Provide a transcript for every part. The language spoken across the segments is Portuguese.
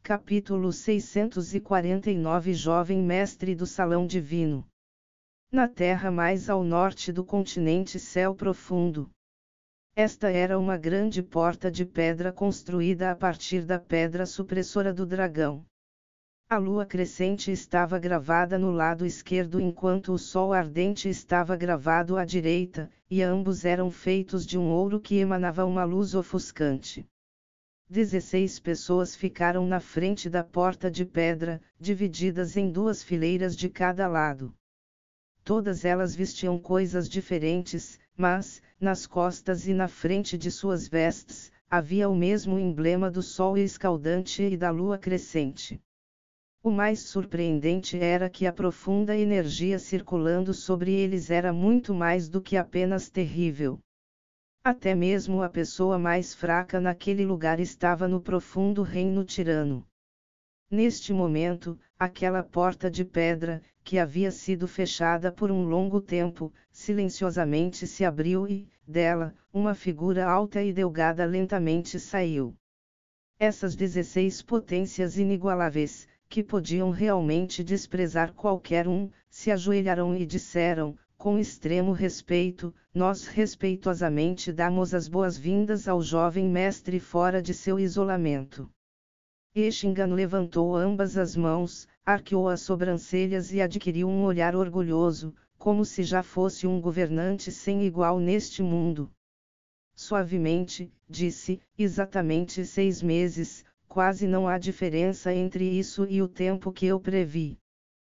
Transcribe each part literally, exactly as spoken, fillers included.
Capítulo seiscentos e quarenta e nove Jovem Mestre do Salão Divino. Na terra mais ao norte do continente Céu Profundo. Esta era uma grande porta de pedra construída a partir da pedra supressora do dragão. A lua crescente estava gravada no lado esquerdo enquanto o sol ardente estava gravado à direita, e ambos eram feitos de um ouro que emanava uma luz ofuscante. Dezesseis pessoas ficaram na frente da porta de pedra, divididas em duas fileiras de cada lado. Todas elas vestiam coisas diferentes, mas, nas costas e na frente de suas vestes, havia o mesmo emblema do sol escaldante e da lua crescente. O mais surpreendente era que a profunda energia circulando sobre eles era muito mais do que apenas terrível. Até mesmo a pessoa mais fraca naquele lugar estava no profundo reino tirano. Neste momento, aquela porta de pedra, que havia sido fechada por um longo tempo, silenciosamente se abriu e, dela, uma figura alta e delgada lentamente saiu. Essas dezesseis potências inigualáveis, que podiam realmente desprezar qualquer um, se ajoelharam e disseram, com extremo respeito: nós respeitosamente damos as boas-vindas ao jovem mestre fora de seu isolamento. Eshingan levantou ambas as mãos, arqueou as sobrancelhas e adquiriu um olhar orgulhoso, como se já fosse um governante sem igual neste mundo. Suavemente, disse: exatamente seis meses, quase não há diferença entre isso e o tempo que eu previ.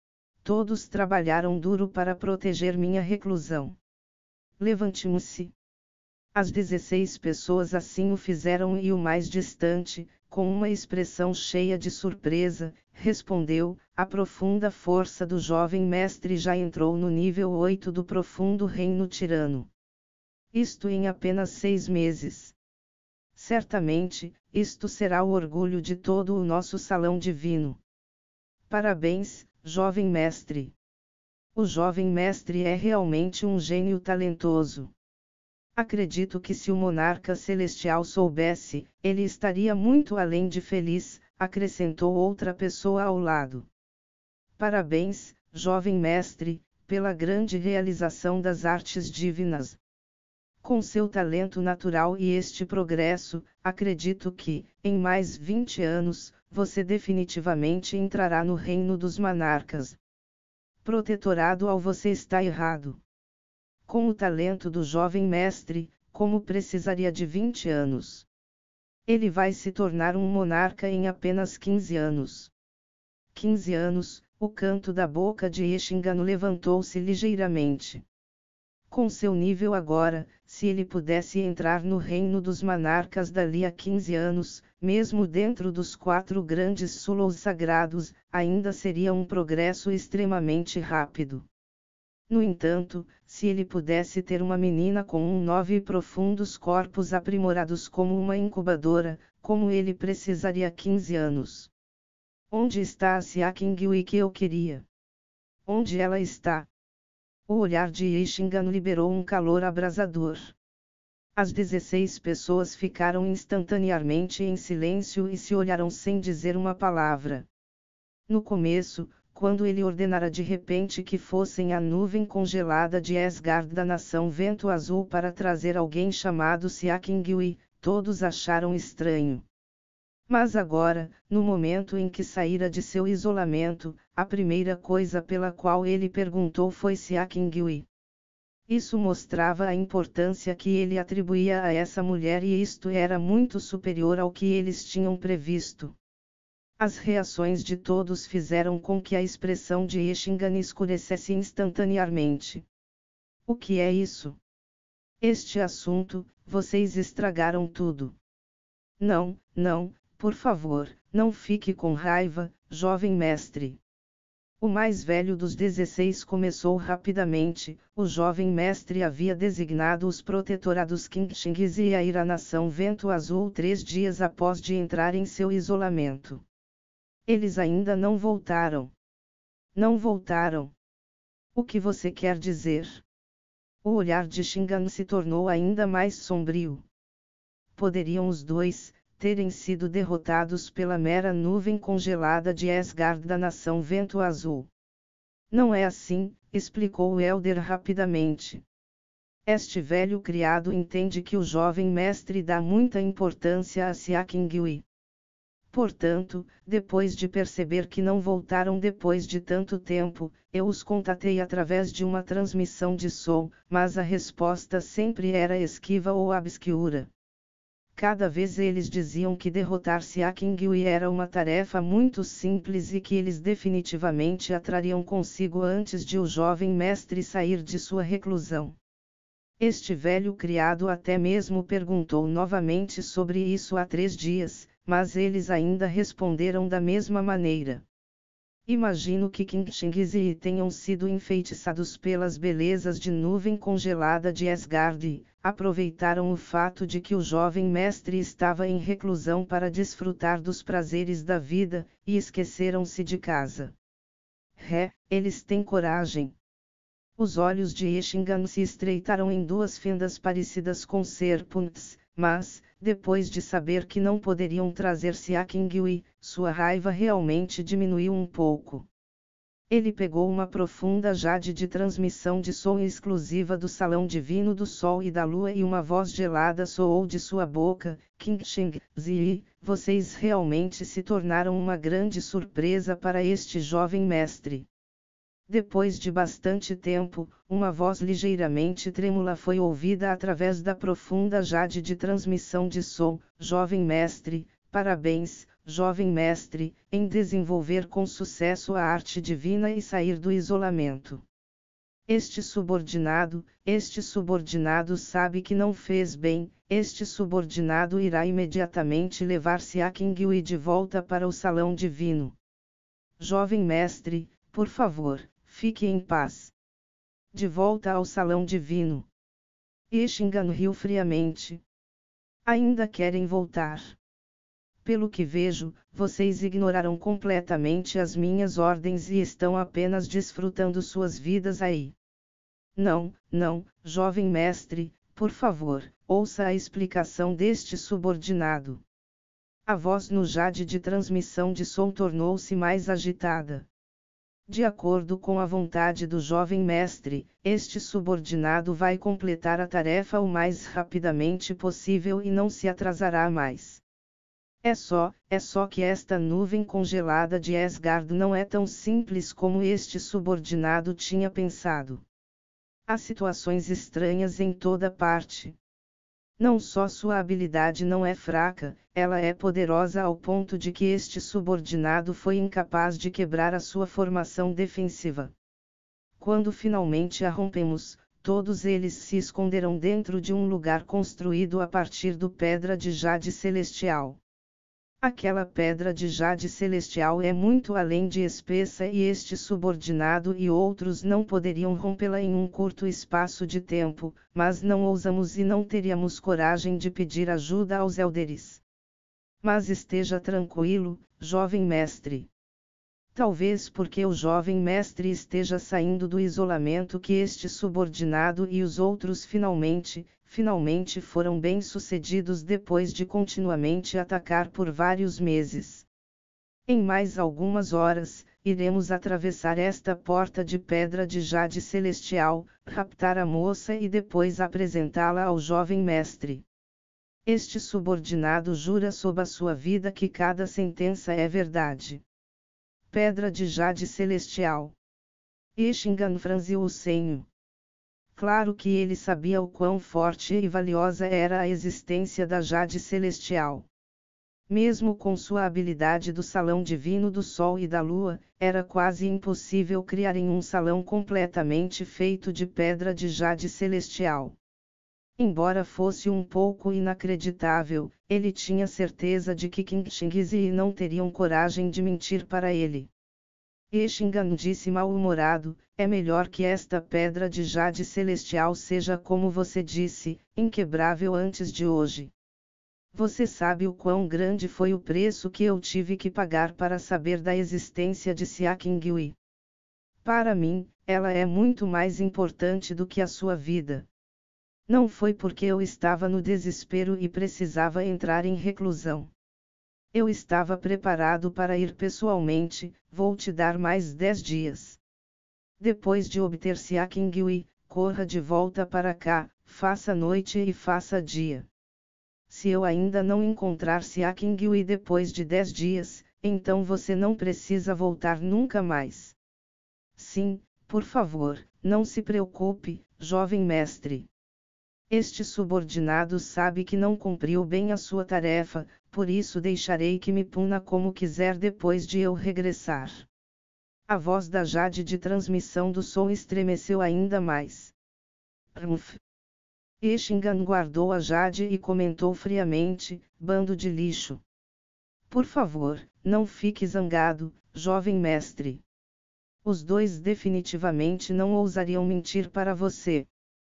Todos trabalharam duro para proteger minha reclusão. Levante-se. As dezesseis pessoas assim o fizeram e o mais distante, com uma expressão cheia de surpresa, respondeu: a profunda força do jovem mestre já entrou no nível oito do profundo reino tirano. Isto em apenas seis meses. Certamente, isto será o orgulho de todo o nosso salão divino. Parabéns, jovem mestre. O jovem mestre é realmente um gênio talentoso. Acredito que se o monarca celestial soubesse, ele estaria muito além de feliz, acrescentou outra pessoa ao lado. Parabéns, jovem mestre, pela grande realização das artes divinas. Com seu talento natural e este progresso, acredito que, em mais vinte anos, você definitivamente entrará no reino dos monarcas. Protetorado ao você está errado. Com o talento do jovem mestre, como precisaria de vinte anos? Ele vai se tornar um monarca em apenas quinze anos. quinze anos, o canto da boca de Eshingan levantou-se ligeiramente. Com seu nível agora, se ele pudesse entrar no reino dos monarcas dali a quinze anos, mesmo dentro dos quatro grandes sulos sagrados, ainda seria um progresso extremamente rápido. No entanto, se ele pudesse ter uma menina com um nove profundos corpos aprimorados como uma incubadora, como ele precisaria quinze anos. Onde está a Siakingui que eu queria? Onde ela está? O olhar de Eshingan liberou um calor abrasador. As dezesseis pessoas ficaram instantaneamente em silêncio e se olharam sem dizer uma palavra. No começo, quando ele ordenara de repente que fossem a nuvem congelada de Asgard da nação Vento Azul para trazer alguém chamado Siakingui, todos acharam estranho. Mas agora, no momento em que saíra de seu isolamento, a primeira coisa pela qual ele perguntou foi Siakingui. Isso mostrava a importância que ele atribuía a essa mulher e isto era muito superior ao que eles tinham previsto. As reações de todos fizeram com que a expressão de Eshingan escurecesse instantaneamente. O que é isso? Este assunto, vocês estragaram tudo. Não, não, por favor, não fique com raiva, jovem mestre. O mais velho dos dezesseis começou rapidamente. O jovem mestre havia designado os protetorados Qingxingis e a ir à nação Vento Azul três dias após de entrar em seu isolamento. Eles ainda não voltaram. Não voltaram. O que você quer dizer? O olhar de Shingan se tornou ainda mais sombrio. Poderiam os dois, terem sido derrotados pela mera nuvem congelada de Asgard da nação Vento Azul. Não é assim, explicou o Elder rapidamente. Este velho criado entende que o jovem mestre dá muita importância a Siakingui. Portanto, depois de perceber que não voltaram depois de tanto tempo, eu os contatei através de uma transmissão de som, mas a resposta sempre era esquiva ou obscura. Cada vez eles diziam que derrotar Siakingui era uma tarefa muito simples e que eles definitivamente a trariam consigo antes de o jovem mestre sair de sua reclusão. Este velho criado até mesmo perguntou novamente sobre isso há três dias, mas eles ainda responderam da mesma maneira. Imagino que King Shingizi tenham sido enfeitiçados pelas belezas de nuvem congelada de Asgard e aproveitaram o fato de que o jovem mestre estava em reclusão para desfrutar dos prazeres da vida, e esqueceram-se de casa. Ré, eles têm coragem. Os olhos de Eshingan se estreitaram em duas fendas parecidas com serpentes, mas, depois de saber que não poderiam trazer Siakingui, sua raiva realmente diminuiu um pouco. Ele pegou uma profunda jade de transmissão de som exclusiva do Salão Divino do Sol e da Lua e uma voz gelada soou de sua boca: Qingxing, Zi, vocês realmente se tornaram uma grande surpresa para este jovem mestre. Depois de bastante tempo, uma voz ligeiramente trêmula foi ouvida através da profunda jade de transmissão de som: Jovem mestre, parabéns, jovem mestre, em desenvolver com sucesso a arte divina e sair do isolamento. Este subordinado, este subordinado sabe que não fez bem, este subordinado irá imediatamente levar Siakingui de volta para o salão divino. Jovem mestre, por favor, fique em paz. De volta ao salão divino. Eshingan riu friamente. Ainda querem voltar. Pelo que vejo, vocês ignoraram completamente as minhas ordens e estão apenas desfrutando suas vidas aí. Não, não, jovem mestre, por favor, ouça a explicação deste subordinado. A voz no jade de transmissão de som tornou-se mais agitada. De acordo com a vontade do jovem mestre, este subordinado vai completar a tarefa o mais rapidamente possível e não se atrasará mais. É só, é só que esta nuvem congelada de Asgard não é tão simples como este subordinado tinha pensado. Há situações estranhas em toda parte. Não só sua habilidade não é fraca, ela é poderosa ao ponto de que este subordinado foi incapaz de quebrar a sua formação defensiva. Quando finalmente a rompemos, todos eles se esconderão dentro de um lugar construído a partir do pedra de jade celestial. Aquela pedra de jade celestial é muito além de espessa e este subordinado e outros não poderiam rompê-la em um curto espaço de tempo, mas não ousamos e não teríamos coragem de pedir ajuda aos Elderes. Mas esteja tranquilo, jovem mestre. Talvez porque o jovem mestre esteja saindo do isolamento que este subordinado e os outros finalmente, finalmente foram bem-sucedidos depois de continuamente atacar por vários meses. Em mais algumas horas, iremos atravessar esta porta de pedra de jade celestial, raptar a moça e depois apresentá-la ao jovem mestre. Este subordinado jura sob a sua vida que cada sentença é verdade. Pedra de jade celestial. Eshingan franziu o senho. Claro que ele sabia o quão forte e valiosa era a existência da jade celestial. Mesmo com sua habilidade do salão divino do Sol e da Lua, era quase impossível criar em um salão completamente feito de pedra de jade celestial. Embora fosse um pouco inacreditável, ele tinha certeza de que Qingxing e Zi não teriam coragem de mentir para ele. Eshingan disse mal-humorado: é melhor que esta pedra de jade celestial seja como você disse, inquebrável antes de hoje. Você sabe o quão grande foi o preço que eu tive que pagar para saber da existência de Siakingui. Para mim, ela é muito mais importante do que a sua vida. Não foi porque eu estava no desespero e precisava entrar em reclusão. Eu estava preparado para ir pessoalmente. Vou te dar mais dez dias. Depois de obter Siakingui, corra de volta para cá, faça noite e faça dia. Se eu ainda não encontrar Siakingui depois de dez dias, então você não precisa voltar nunca mais. Sim, por favor, não se preocupe, jovem mestre. Este subordinado sabe que não cumpriu bem a sua tarefa, por isso deixarei que me puna como quiser depois de eu regressar. A voz da Jade de transmissão do som estremeceu ainda mais. Rumph. Eshingan guardou a Jade e comentou friamente, bando de lixo. Por favor, não fique zangado, jovem mestre. Os dois definitivamente não ousariam mentir para você.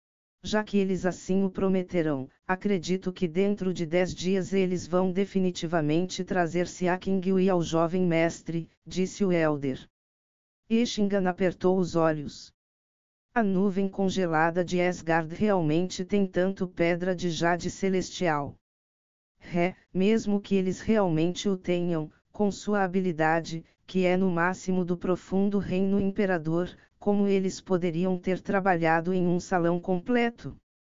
Já que eles assim o prometerão, acredito que dentro de dez dias eles vão definitivamente trazer Siakingui ao jovem mestre, disse o Elder. Eshingan apertou os olhos. A nuvem congelada de Asgard realmente tem tanto pedra de jade celestial. Ré, mesmo que eles realmente o tenham, com sua habilidade, que é no máximo do profundo reino imperador, como eles poderiam ter trabalhado em um salão completo?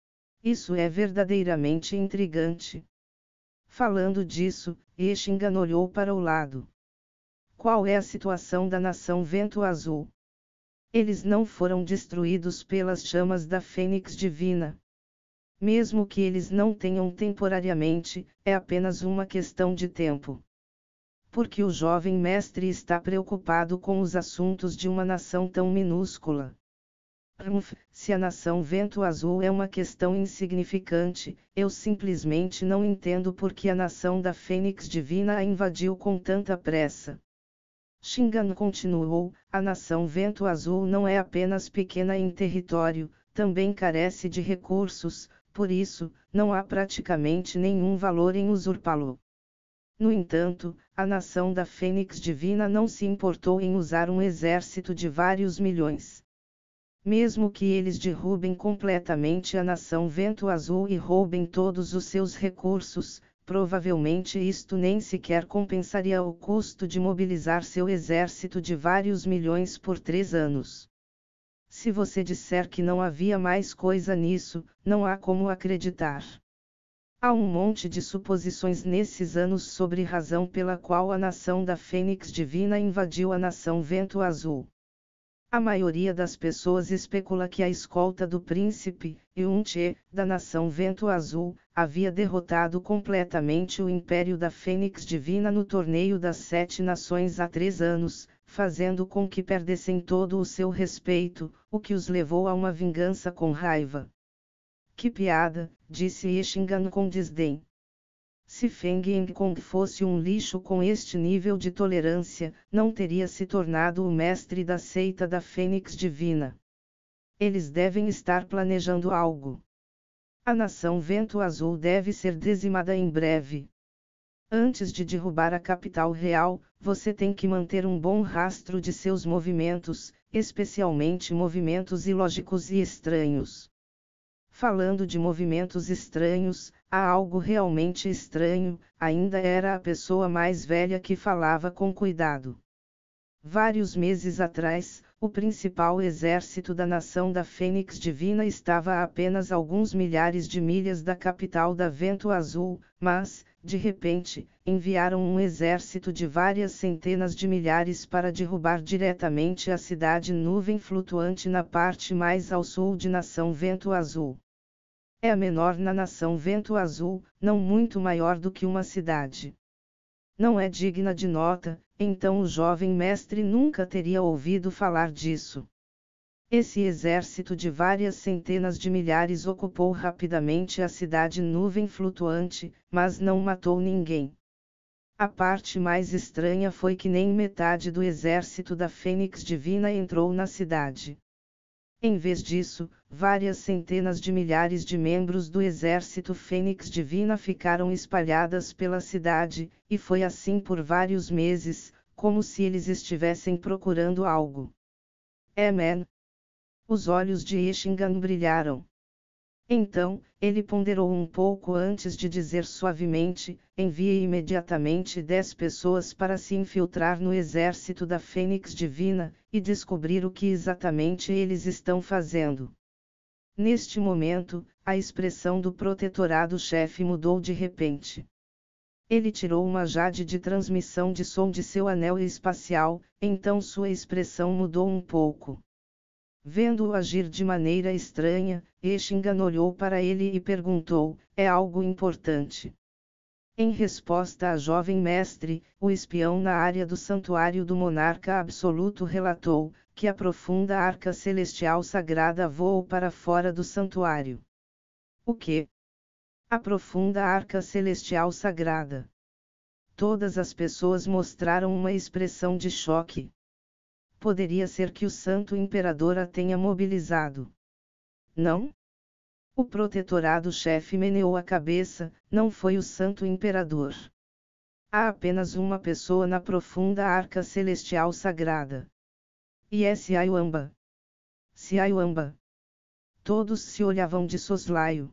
Isso é verdadeiramente intrigante. Falando disso, Eshingan olhou para o lado. Qual é a situação da nação Vento Azul? Eles não foram destruídos pelas chamas da Fênix Divina. Mesmo que eles não tenham temporariamente, é apenas uma questão de tempo. Porque o jovem mestre está preocupado com os assuntos de uma nação tão minúscula. Rumph, se a nação Vento Azul é uma questão insignificante, eu simplesmente não entendo por que a nação da Fênix Divina a invadiu com tanta pressa. Shingan continuou, a nação Vento Azul não é apenas pequena em território, também carece de recursos, por isso, não há praticamente nenhum valor em usurpá-lo. No entanto, a nação da Fênix Divina não se importou em usar um exército de vários milhões. Mesmo que eles derrubem completamente a nação Vento Azul e roubem todos os seus recursos, provavelmente isto nem sequer compensaria o custo de mobilizar seu exército de vários milhões por três anos. Se você disser que não havia mais coisa nisso, não há como acreditar. Há um monte de suposições nesses anos sobre razão pela qual a nação da Fênix Divina invadiu a nação Vento Azul. A maioria das pessoas especula que a escolta do príncipe, Yunche, da nação Vento Azul, havia derrotado completamente o Império da Fênix Divina no Torneio das Sete Nações há três anos, fazendo com que perdessem todo o seu respeito, o que os levou a uma vingança com raiva. Que piada, disse Eshingan com desdém. Se Feng Yingkong fosse um lixo com este nível de tolerância, não teria se tornado o mestre da seita da Fênix Divina. Eles devem estar planejando algo. A nação Vento Azul deve ser dizimada em breve. Antes de derrubar a capital real, você tem que manter um bom rastro de seus movimentos, especialmente movimentos ilógicos e estranhos. Falando de movimentos estranhos, há algo realmente estranho, ainda era a pessoa mais velha que falava com cuidado. Vários meses atrás, o principal exército da nação da Fênix Divina estava a apenas alguns milhares de milhas da capital da Vento Azul, mas, de repente, enviaram um exército de várias centenas de milhares para derrubar diretamente a cidade Nuvem Flutuante na parte mais ao sul de nação Vento Azul. É a menor na nação Vento Azul, não muito maior do que uma cidade. Não é digna de nota, então o jovem mestre nunca teria ouvido falar disso. Esse exército de várias centenas de milhares ocupou rapidamente a cidade Nuvem Flutuante, mas não matou ninguém. A parte mais estranha foi que nem metade do exército da Fênix Divina entrou na cidade. Em vez disso, várias centenas de milhares de membros do exército Fênix Divina ficaram espalhadas pela cidade, e foi assim por vários meses, como se eles estivessem procurando algo. É, man. Os olhos de Eshingan brilharam. Então, ele ponderou um pouco antes de dizer suavemente: envie imediatamente dez pessoas para se infiltrar no exército da Fênix Divina, e descobrir o que exatamente eles estão fazendo. Neste momento, a expressão do protetorado-chefe mudou de repente. Ele tirou uma jade de transmissão de som de seu anel espacial, então sua expressão mudou um pouco. Vendo-o agir de maneira estranha, Eshingan olhou para ele e perguntou: é algo importante? Em resposta à jovem mestre, o espião na área do santuário do monarca absoluto relatou que a profunda arca celestial sagrada voou para fora do santuário. O quê? A profunda arca celestial sagrada. Todas as pessoas mostraram uma expressão de choque. Poderia ser que o Santo Imperador a tenha mobilizado. Não? O protetorado-chefe meneou a cabeça: não foi o Santo Imperador. Há apenas uma pessoa na profunda arca celestial sagrada. E é Siayuamba. Siayuamba. Todos se olhavam de soslaio.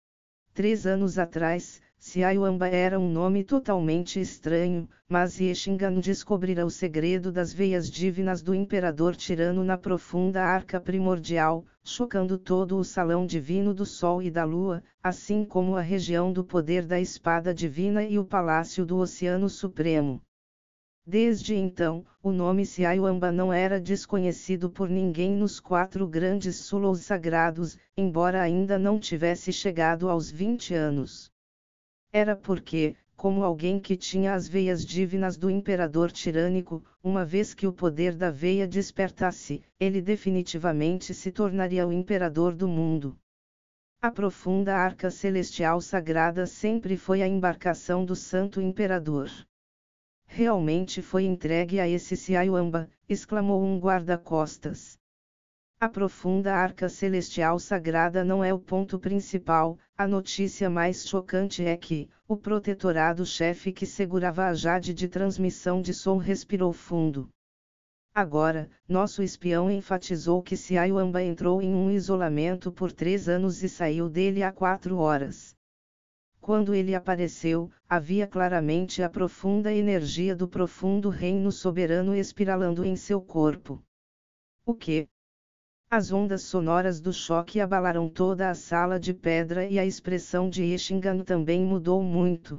Três anos atrás, Siayuamba era um nome totalmente estranho, mas Eshingan descobrira o segredo das veias divinas do imperador tirano na profunda arca primordial, chocando todo o salão divino do Sol e da Lua, assim como a região do poder da espada divina e o palácio do Oceano Supremo. Desde então, o nome Siayuamba não era desconhecido por ninguém nos quatro grandes Sulos sagrados, embora ainda não tivesse chegado aos vinte anos. Era porque, como alguém que tinha as veias divinas do imperador tirânico, uma vez que o poder da veia despertasse, ele definitivamente se tornaria o imperador do mundo. A profunda arca celestial sagrada sempre foi a embarcação do Santo Imperador. Realmente foi entregue a esse Siayuamba, exclamou um guarda-costas. A profunda arca celestial sagrada não é o ponto principal, a notícia mais chocante é que, o protetorado-chefe que segurava a jade de transmissão de som respirou fundo. Agora, nosso espião enfatizou que Siayuamba entrou em um isolamento por três anos e saiu dele há quatro horas. Quando ele apareceu, havia claramente a profunda energia do profundo reino soberano espiralando em seu corpo. O que? As ondas sonoras do choque abalaram toda a sala de pedra e a expressão de Eshingan também mudou muito.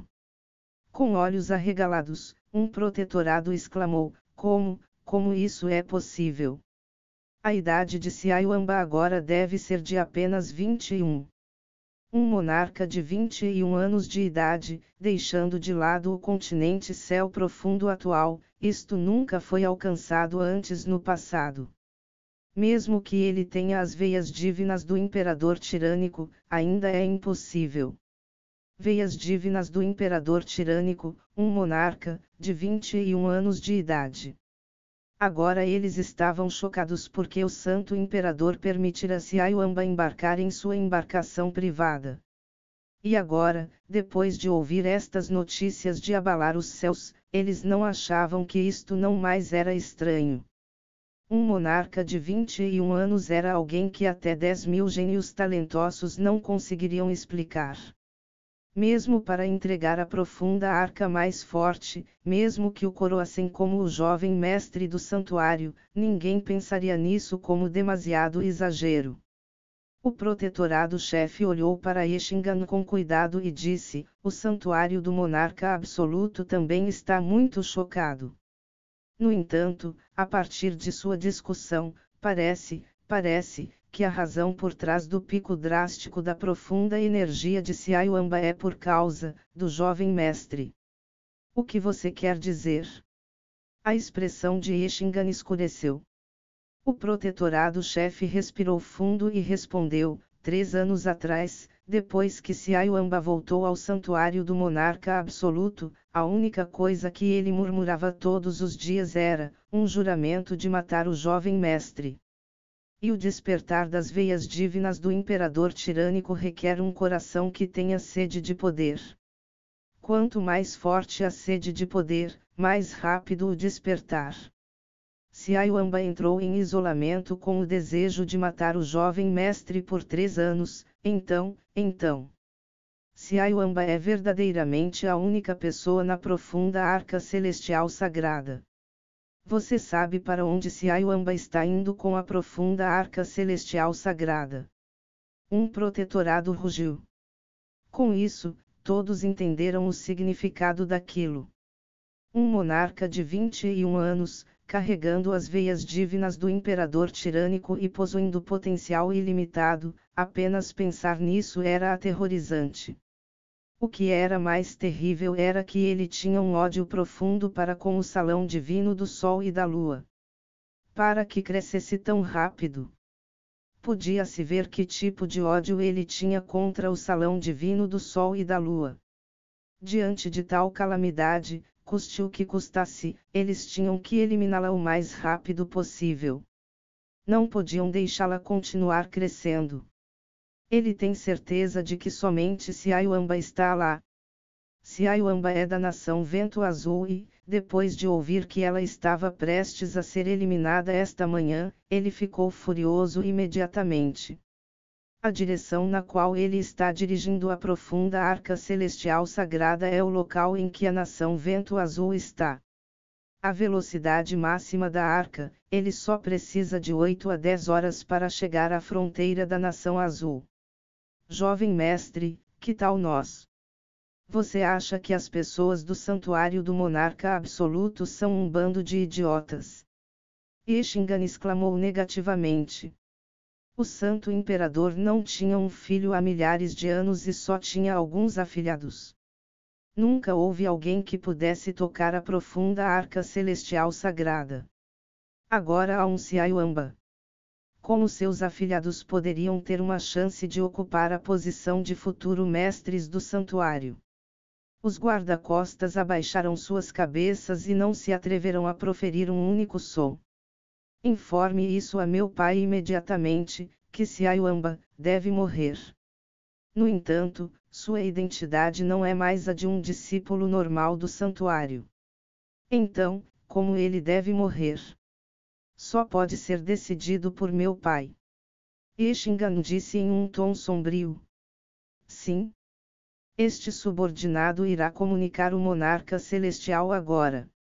Com olhos arregalados, um protetorado exclamou: como, como isso é possível? A idade de Siayuamba agora deve ser de apenas vinte e um. Um monarca de vinte e um anos de idade, deixando de lado o continente céu profundo atual, isto nunca foi alcançado antes no passado. Mesmo que ele tenha as veias divinas do imperador tirânico, ainda é impossível. Veias divinas do imperador tirânico, um monarca, de vinte e um anos de idade. Agora eles estavam chocados porque o Santo Imperador permitira Siayuamba embarcar em sua embarcação privada. E agora, depois de ouvir estas notícias de abalar os céus, eles não achavam que isto não mais era estranho. Um monarca de vinte e um anos era alguém que até dez mil gênios talentosos não conseguiriam explicar. Mesmo para entregar a profunda arca mais forte, mesmo que o coroassem como o jovem mestre do santuário, ninguém pensaria nisso como demasiado exagero. O protetorado-chefe olhou para Eshingan com cuidado e disse: o santuário do monarca absoluto também está muito chocado. No entanto, a partir de sua discussão, parece, parece, que a razão por trás do pico drástico da profunda energia de Siayuamba é por causa do jovem mestre. O que você quer dizer? A expressão de Eshingan escureceu. O protetorado-chefe respirou fundo e respondeu: três anos atrás, depois que Siayuamba voltou ao santuário do monarca absoluto, a única coisa que ele murmurava todos os dias era um juramento de matar o jovem mestre. E o despertar das veias divinas do imperador tirânico requer um coração que tenha sede de poder. Quanto mais forte a sede de poder, mais rápido o despertar. Sayamba entrou em isolamento com o desejo de matar o jovem mestre por três anos, então, então. Sayamba é verdadeiramente a única pessoa na profunda arca celestial sagrada. Você sabe para onde Sayamba está indo com a profunda arca celestial sagrada. Um protetorado rugiu. Com isso, todos entenderam o significado daquilo. Um monarca de vinte e um anos, carregando as veias divinas do imperador tirânico e possuindo potencial ilimitado, apenas pensar nisso era aterrorizante. O que era mais terrível era que ele tinha um ódio profundo para com o salão divino do Sol e da Lua. Para que crescesse tão rápido? Podia-se ver que tipo de ódio ele tinha contra o salão divino do Sol e da Lua. Diante de tal calamidade, custe o que custasse, eles tinham que eliminá-la o mais rápido possível. Não podiam deixá-la continuar crescendo. Ele tem certeza de que somente Sayamba está lá. Sayamba é da nação Vento Azul e, depois de ouvir que ela estava prestes a ser eliminada esta manhã, ele ficou furioso imediatamente. A direção na qual ele está dirigindo a profunda arca celestial sagrada é o local em que a nação Vento Azul está. A velocidade máxima da arca, ele só precisa de oito a dez horas para chegar à fronteira da nação azul. Jovem mestre, que tal nós? Você acha que as pessoas do santuário do monarca absoluto são um bando de idiotas? Ishingan exclamou negativamente. O santo imperador não tinha um filho há milhares de anos e só tinha alguns afilhados. Nunca houve alguém que pudesse tocar a profunda arca celestial sagrada. Agora há um Sayamba. Como seus afilhados poderiam ter uma chance de ocupar a posição de futuro mestres do santuário? Os guarda-costas abaixaram suas cabeças e não se atreveram a proferir um único som. Informe isso a meu pai imediatamente, que Sayamba deve morrer. No entanto, sua identidade não é mais a de um discípulo normal do santuário. Então, como ele deve morrer? Só pode ser decidido por meu pai. Ishingan disse em um tom sombrio. Sim. Este subordinado irá comunicar o monarca celestial agora.